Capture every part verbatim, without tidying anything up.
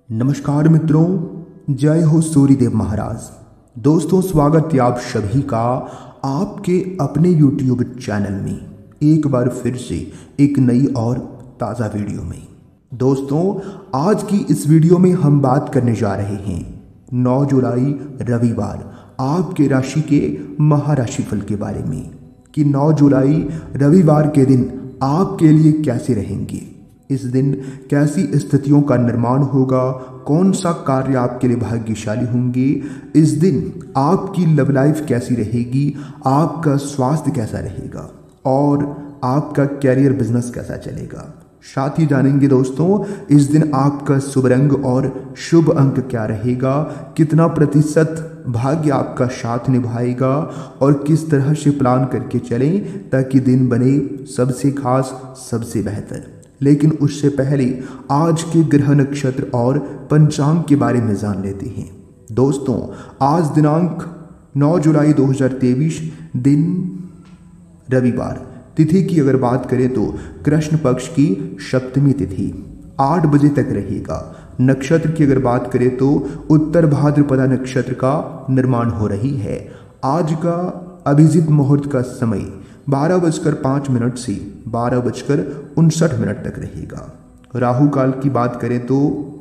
नमस्कार मित्रों, जय हो सूर्यदेव महाराज। दोस्तों, स्वागत है आप सभी का आपके अपने यूट्यूब चैनल में एक बार फिर से एक नई और ताज़ा वीडियो में। दोस्तों, आज की इस वीडियो में हम बात करने जा रहे हैं नौ जुलाई रविवार आपके राशि के महाराशिफल के बारे में कि नौ जुलाई रविवार के दिन आपके लिए कैसे रहेंगे। इस दिन कैसी स्थितियों का निर्माण होगा, कौन सा कार्य आपके लिए भाग्यशाली होंगे, इस दिन आपकी लव लाइफ कैसी रहेगी, आपका स्वास्थ्य कैसा रहेगा और आपका कैरियर बिजनेस कैसा चलेगा। साथ ही जानेंगे दोस्तों, इस दिन आपका शुभ रंग और शुभ अंक क्या रहेगा, कितना प्रतिशत भाग्य आपका साथ निभाएगा और किस तरह से प्लान करके चलें ताकि दिन बने सबसे खास, सबसे बेहतर। लेकिन उससे पहले आज के ग्रह नक्षत्र और पंचांग के बारे में जान लेते हैं। दोस्तों, आज दिनांक नौ जुलाई दो हज़ार तेईस, दिन रविवार। तिथि की अगर बात करें तो कृष्ण पक्ष की सप्तमी तिथि आठ बजे तक रहेगा। नक्षत्र की अगर बात करें तो उत्तर भाद्रपदा नक्षत्र का निर्माण हो रही है। आज का अभिजीत मुहूर्त का समय बारह बजकर पाँच मिनट से बारह बजकर उनसठ मिनट तक रहेगा। राहु काल की बात करें तो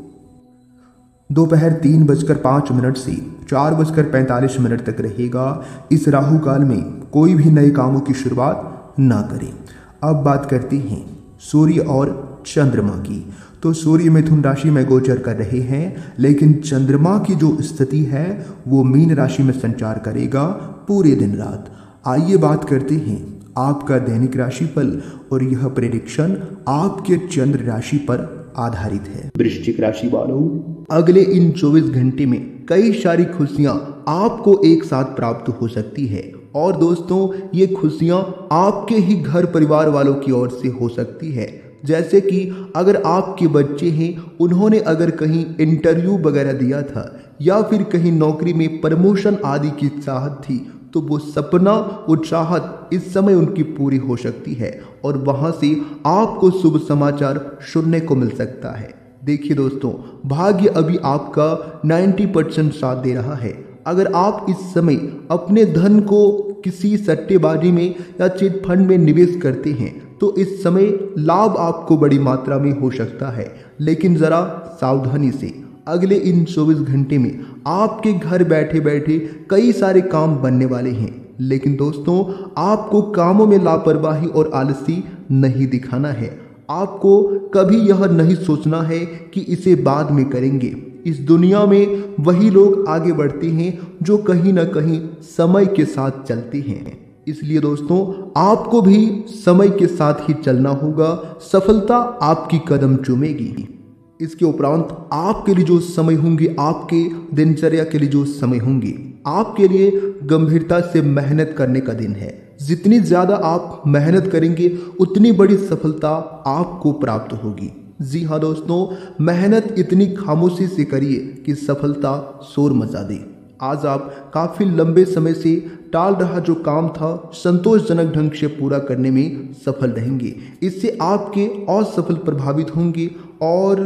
दोपहर तीन बजकर पाँच मिनट से चार बजकर पैंतालीस मिनट तक रहेगा। इस राहु काल में कोई भी नए कामों की शुरुआत ना करें। अब बात करते हैं सूर्य और चंद्रमा की। तो सूर्य मिथुन राशि में गोचर कर रहे हैं, लेकिन चंद्रमा की जो स्थिति है वो मीन राशि में संचार करेगा पूरे दिन रात। आइए बात करते हैं आपका दैनिक राशिफल, और यह प्रेडिक्शन आपके चंद्र राशि पर आधारित है। वृश्चिक राशि वालों, अगले इन चौबीस घंटे में कई सारी खुशियां आपको एक साथ प्राप्त हो सकती है। और दोस्तों, ये खुशियां आपके ही घर परिवार वालों की ओर से हो सकती है। जैसे कि अगर आपके बच्चे हैं, उन्होंने अगर कहीं इंटरव्यू वगैरह दिया था या फिर कहीं नौकरी में प्रमोशन आदि की चाहत थी, तो वो सपना, वो चाहत इस समय उनकी पूरी हो सकती है और वहां से आपको शुभ समाचार सुनने को मिल सकता है। देखिए दोस्तों, भाग्य अभी आपका नब्बे परसेंट साथ दे रहा है। अगर आप इस समय अपने धन को किसी सट्टेबाजी में या चिट फंड में निवेश करते हैं तो इस समय लाभ आपको बड़ी मात्रा में हो सकता है, लेकिन जरा सावधानी से। अगले इन चौबीस घंटे में आपके घर बैठे बैठे कई सारे काम बनने वाले हैं, लेकिन दोस्तों आपको कामों में लापरवाही और आलसी नहीं दिखाना है। आपको कभी यह नहीं सोचना है कि इसे बाद में करेंगे। इस दुनिया में वही लोग आगे बढ़ते हैं जो कहीं ना कहीं समय के साथ चलते हैं। इसलिए दोस्तों, आपको भी समय के साथ ही चलना होगा। सफलता आपकी कदम चूमेगी। इसके उपरांत आपके लिए जो समय होंगे, आपके दिनचर्या के लिए जो समय होंगे, आपके लिए गंभीरता से मेहनत करने का दिन है। जितनी ज़्यादा आप मेहनत करेंगे उतनी बड़ी सफलता आपको प्राप्त होगी। जी हाँ दोस्तों, मेहनत इतनी खामोशी से करिए कि सफलता शोर मचा दे। आज आप काफ़ी लंबे समय से टाल रहा जो काम था, संतोषजनक ढंग से पूरा करने में सफल रहेंगे। इससे आपके असफल प्रभावित होंगे और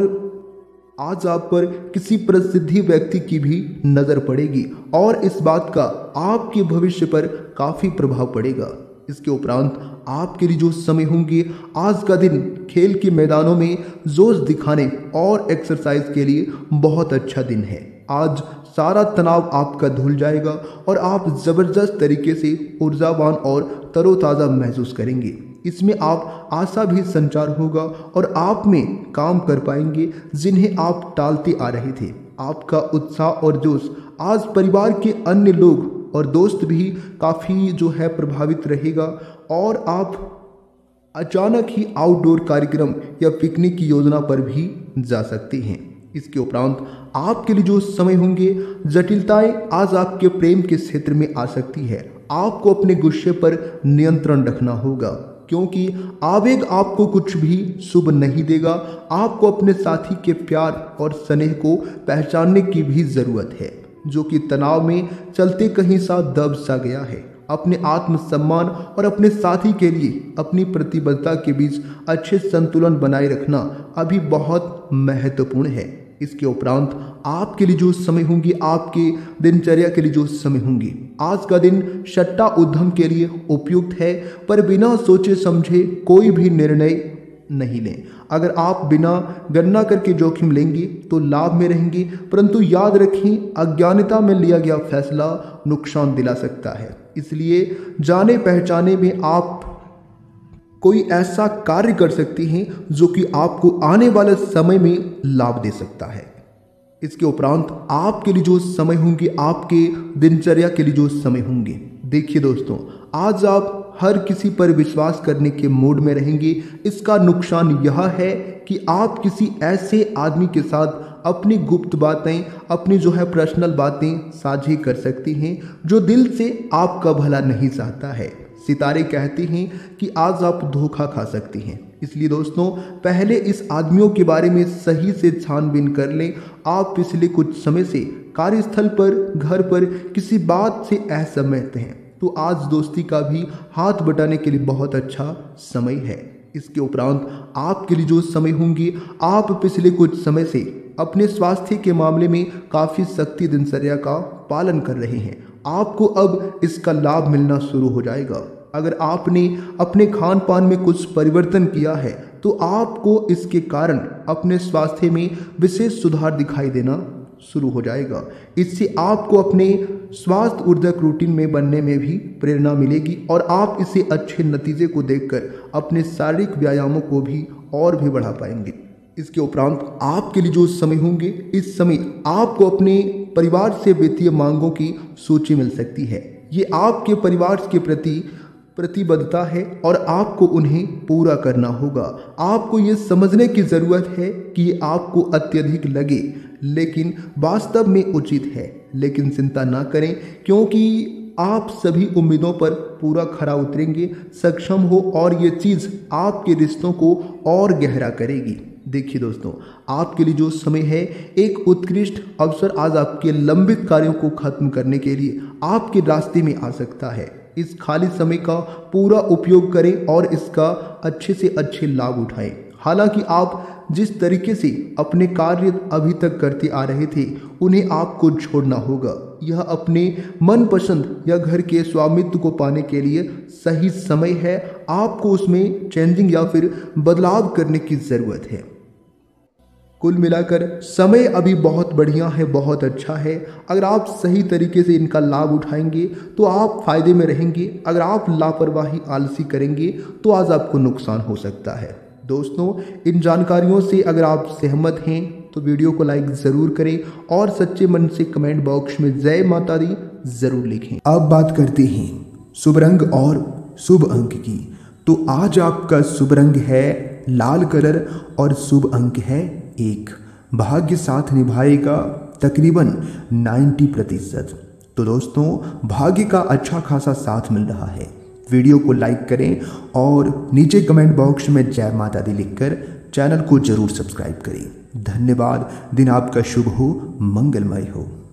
आज आप पर किसी प्रसिद्धि व्यक्ति की भी नज़र पड़ेगी और इस बात का आपके भविष्य पर काफ़ी प्रभाव पड़ेगा। इसके उपरांत आपके लिए जो समय होंगे, आज का दिन खेल के मैदानों में जोश दिखाने और एक्सरसाइज के लिए बहुत अच्छा दिन है। आज सारा तनाव आपका धुल जाएगा और आप ज़बरदस्त तरीके से ऊर्जावान और तरोताज़ा महसूस करेंगे। इसमें आप आशा भी संचार होगा और आप में काम कर पाएंगे जिन्हें आप टालते आ रहे थे। आपका उत्साह और जोश आज परिवार के अन्य लोग और दोस्त भी काफ़ी जो है प्रभावित रहेगा और आप अचानक ही आउटडोर कार्यक्रम या पिकनिक की योजना पर भी जा सकते हैं। इसके उपरांत आपके लिए जो समय होंगे, जटिलताएं आज आपके प्रेम के क्षेत्र में आ सकती है। आपको अपने गुस्से पर नियंत्रण रखना होगा क्योंकि आवेग आपको कुछ भी शुभ नहीं देगा। आपको अपने साथी के प्यार और स्नेह को पहचानने की भी ज़रूरत है, जो कि तनाव में चलते कहीं सा दब सा गया है। अपने आत्मसम्मान और अपने साथी के लिए अपनी प्रतिबद्धता के बीच अच्छे संतुलन बनाए रखना अभी बहुत महत्वपूर्ण है। इसके उपरांत आपके लिए जो समय होंगे, आपके दिनचर्या के लिए जो समय होंगे, आज का दिन सट्टा उद्यम के लिए उपयुक्त है, पर बिना सोचे समझे कोई भी निर्णय नहीं लें। अगर आप बिना गणना करके जोखिम लेंगे तो लाभ में रहेंगे, परंतु याद रखें अज्ञानता में लिया गया फैसला नुकसान दिला सकता है। इसलिए जाने पहचाने में आप कोई ऐसा कार्य कर सकते हैं जो कि आपको आने वाले समय में लाभ दे सकता है। इसके उपरांत आपके लिए जो समय होंगे, आपके दिनचर्या के लिए जो समय होंगे, देखिए दोस्तों, आज आप हर किसी पर विश्वास करने के मूड में रहेंगे। इसका नुकसान यह है कि आप किसी ऐसे आदमी के साथ अपनी गुप्त बातें, अपनी जो है पर्सनल बातें साझी कर सकती हैं जो दिल से आपका भला नहीं चाहता है। सितारे कहते हैं कि आज आप धोखा खा सकती हैं। इसलिए दोस्तों, पहले इस आदमियों के बारे में सही से छानबीन कर लें। आप पिछले कुछ समय से कार्यस्थल पर, घर पर किसी बात से असहमत हैं तो आज दोस्ती का भी हाथ बटाने के लिए बहुत अच्छा समय है। इसके उपरांत आपके लिए जो समय होंगे, आप पिछले कुछ समय से अपने स्वास्थ्य के मामले में काफ़ी सख्ती दिनचर्या का पालन कर रहे हैं। आपको अब इसका लाभ मिलना शुरू हो जाएगा। अगर आपने अपने खान पान में कुछ परिवर्तन किया है तो आपको इसके कारण अपने स्वास्थ्य में विशेष सुधार दिखाई देना शुरू हो जाएगा। इससे आपको अपने स्वास्थ्य ऊर्जक रूटीन में बनने में भी प्रेरणा मिलेगी और आप इसे अच्छे नतीजे को देखकर अपने शारीरिक व्यायामों को भी और भी बढ़ा पाएंगे। इसके उपरांत आपके लिए जो समय होंगे, इस समय आपको अपने परिवार से वित्तीय मांगों की सूची मिल सकती है। ये आपके परिवार के प्रति प्रतिबद्धता है और आपको उन्हें पूरा करना होगा। आपको ये समझने की ज़रूरत है कि ये आपको अत्यधिक लगे लेकिन वास्तव में उचित है। लेकिन चिंता ना करें, क्योंकि आप सभी उम्मीदों पर पूरा खरा उतरेंगे, सक्षम हो और ये चीज़ आपके रिश्तों को और गहरा करेगी। देखिए दोस्तों, आपके लिए जो समय है, एक उत्कृष्ट अवसर आज आपके लंबित कार्यों को खत्म करने के लिए आपके रास्ते में आ सकता है। इस खाली समय का पूरा उपयोग करें और इसका अच्छे से अच्छे लाभ उठाएं। हालांकि आप जिस तरीके से अपने कार्य अभी तक करते आ रहे थे, उन्हें आपको छोड़ना होगा। यह अपने मनपसंद या घर के स्वामित्व को पाने के लिए सही समय है। आपको उसमें चेंजिंग या फिर बदलाव करने की ज़रूरत है। कुल मिलाकर समय अभी बहुत बढ़िया है, बहुत अच्छा है। अगर आप सही तरीके से इनका लाभ उठाएंगे तो आप फायदे में रहेंगे। अगर आप लापरवाही, आलसी करेंगे तो आज आपको नुकसान हो सकता है। दोस्तों, इन जानकारियों से अगर आप सहमत हैं तो वीडियो को लाइक ज़रूर करें और सच्चे मन से कमेंट बॉक्स में जय माता दी ज़रूर लिखें। अब बात करते हैं शुभ रंग और शुभ अंक की। तो आज आपका शुभ रंग है लाल कलर और शुभ अंक है एक। भाग्य साथ निभाएगा तकरीबन नब्बे प्रतिशत। तो दोस्तों, भाग्य का अच्छा खासा साथ मिल रहा है। वीडियो को लाइक करें और नीचे कमेंट बॉक्स में जय माता दी लिखकर चैनल को जरूर सब्सक्राइब करें। धन्यवाद। दिन आपका शुभ हो, मंगलमय हो।